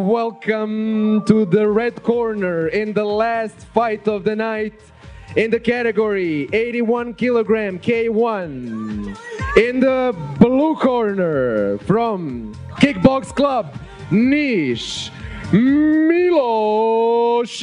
welcome to the red corner in the last fight of the night in the category 81 kilogram K1. In the blue corner from Kickbox Club Niche, Milos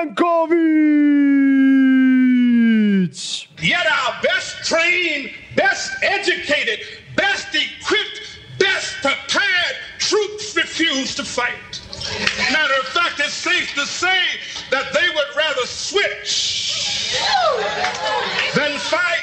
Jankovic. Yet our best trained, best educated, best equipped, best prepared troops refuse to fight. Matter of fact, it's safe to say that they would rather switch than fight.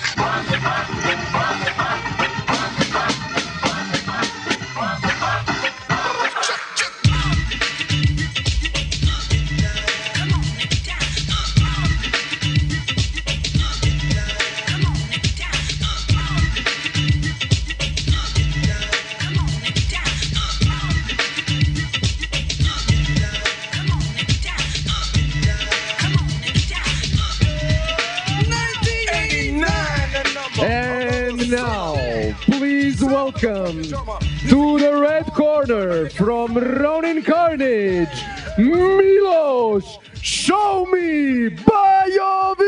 And now, please welcome to the red corner from Ronin Carnage, Milos Show Me Bajovic!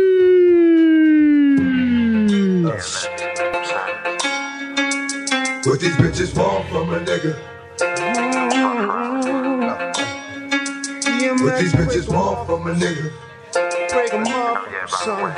What these bitches want from a nigga? What these bitches want from a nigga? Break 'em up, son.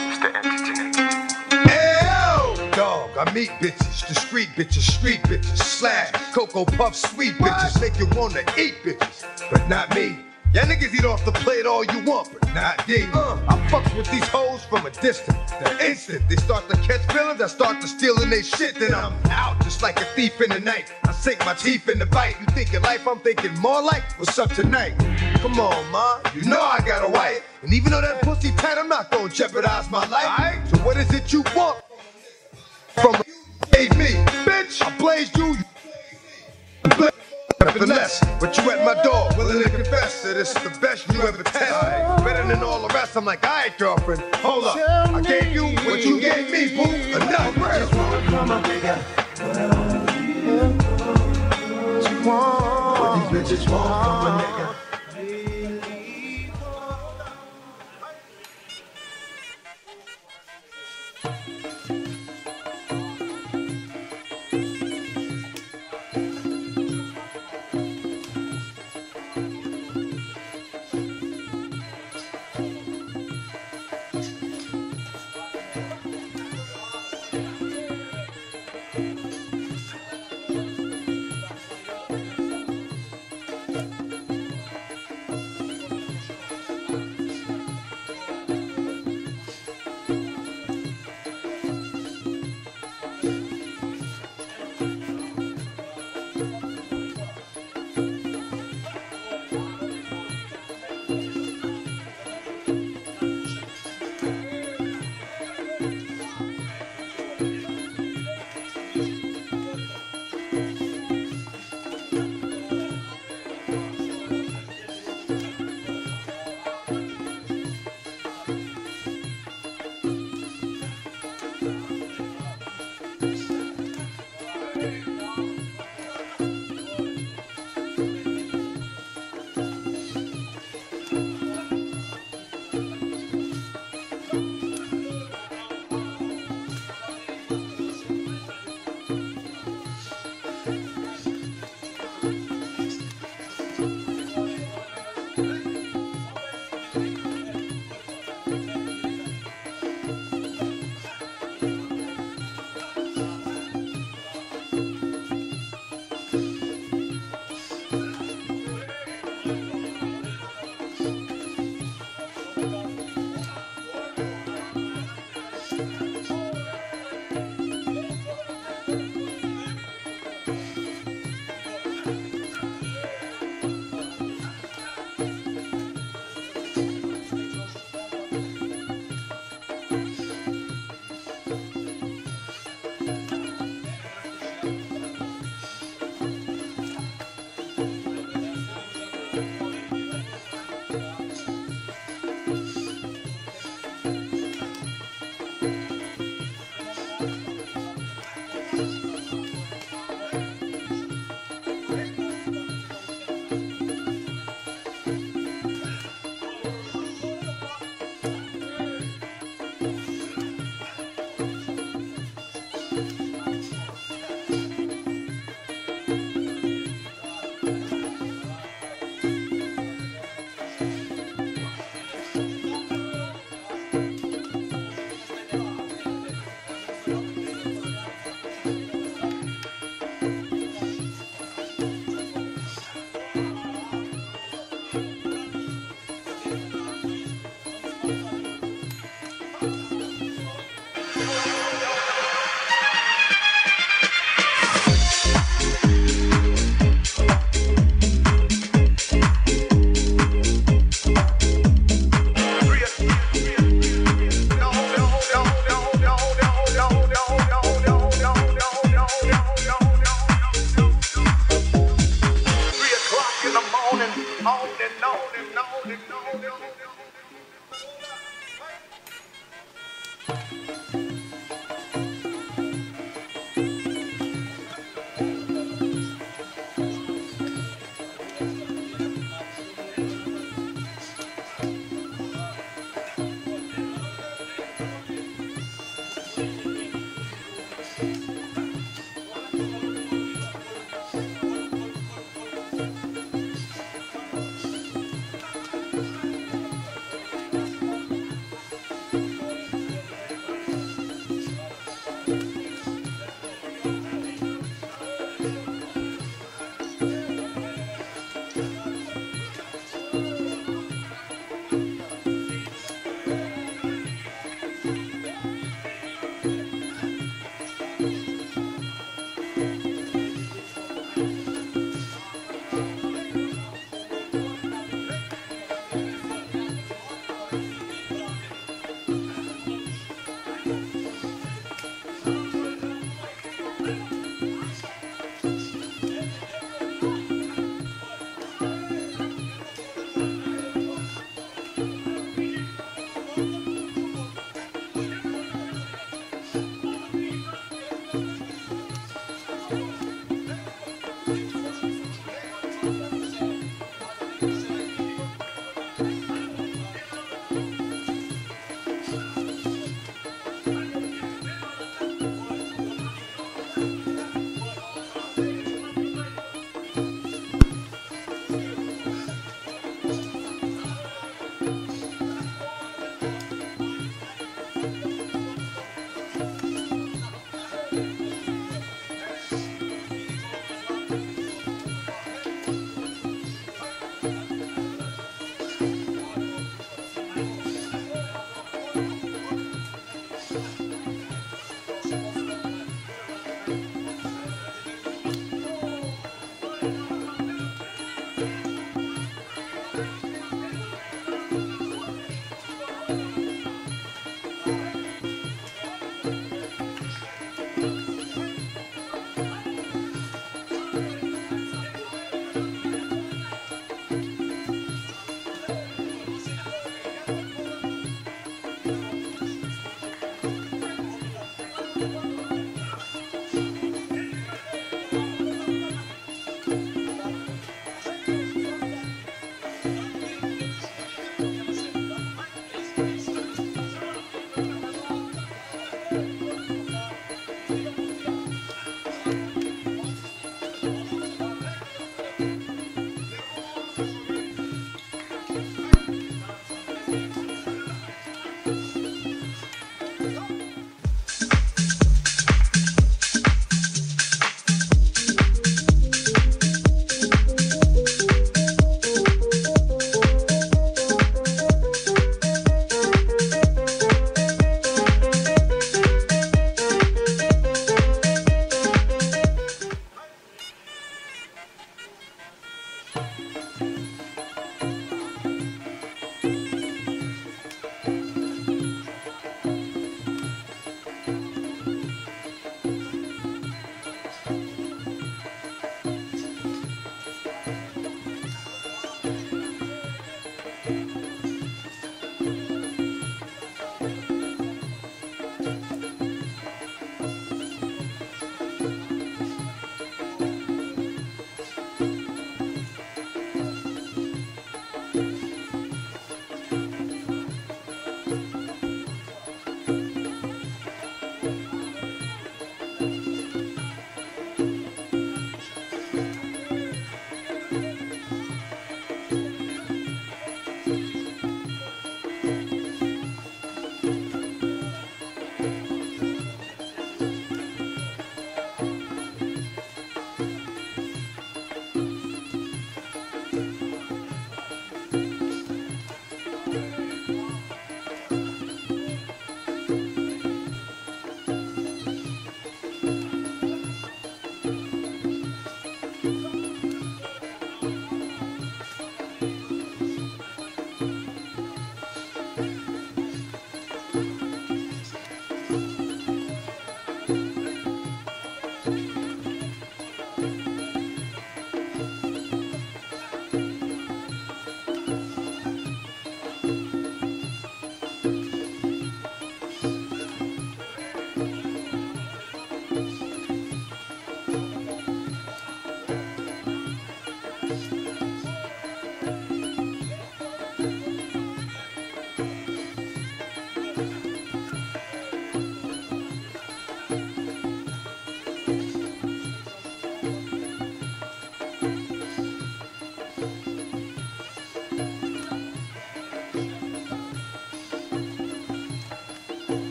Dog, I meet bitches, discreet bitches, street bitches, slash, Cocoa Puff, sweet bitches, make you wanna eat bitches, but not me. Y'all niggas eat off the plate all you want, but not me. I fucks with these hoes from a distance. The instant they start to catch feelings, I start to stealing they shit, then I'm out just like a thief in the night. I sink my teeth in the bite. You thinking life, I'm thinking more like what's up tonight. Come on, ma, you know I got a wife, and even though that pussy tight, I'm not gonna jeopardize my life. So what is it you want? From a me, bitch, I blazed you. Finesse, but you at my door, willing to confess that this is the best you ever test. Better than all the rest. I'm like, alright, girlfriend, hold up. I gave you what you gave me, boo. Enough. What these bitches want from a nigga?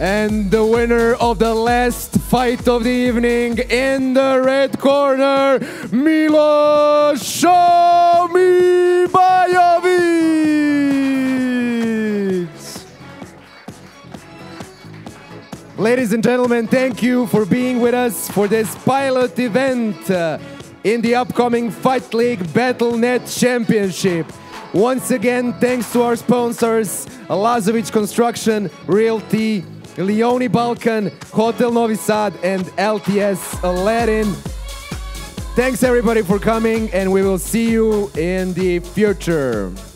And the winner of the last fight of the evening in the red corner, Miloš Omibajović. Ladies and gentlemen, thank you for being with us for this pilot event in the upcoming Fight League Battle.net Championship. Once again, thanks to our sponsors, Lazovic Construction, Realty, Leoni Balkan, Hotel Novi Sad, and LTS Aladdin. Thanks everybody for coming, and we will see you in the future.